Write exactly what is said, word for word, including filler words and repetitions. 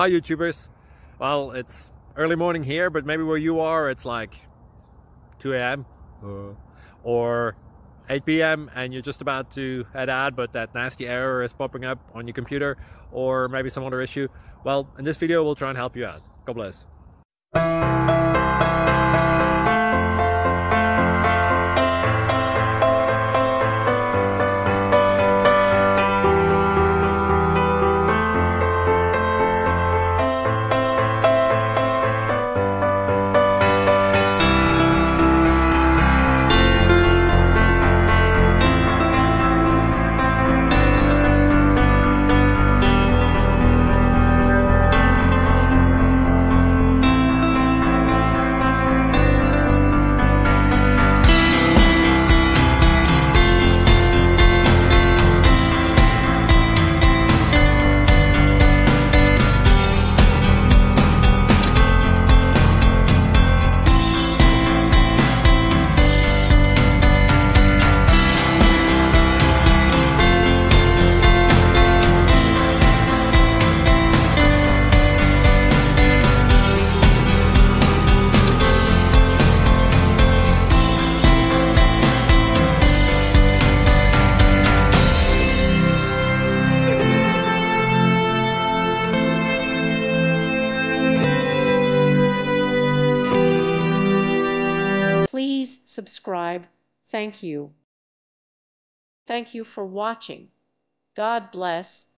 Hi YouTubers. Well, it's early morning here, but maybe where you are it's like two A M uh, or eight P M and you're just about to head out, but that nasty error is popping up on your computer, or maybe some other issue. Well, in this video we'll try and help you out. God bless. Please subscribe. Thank you. Thank you for watching. God bless.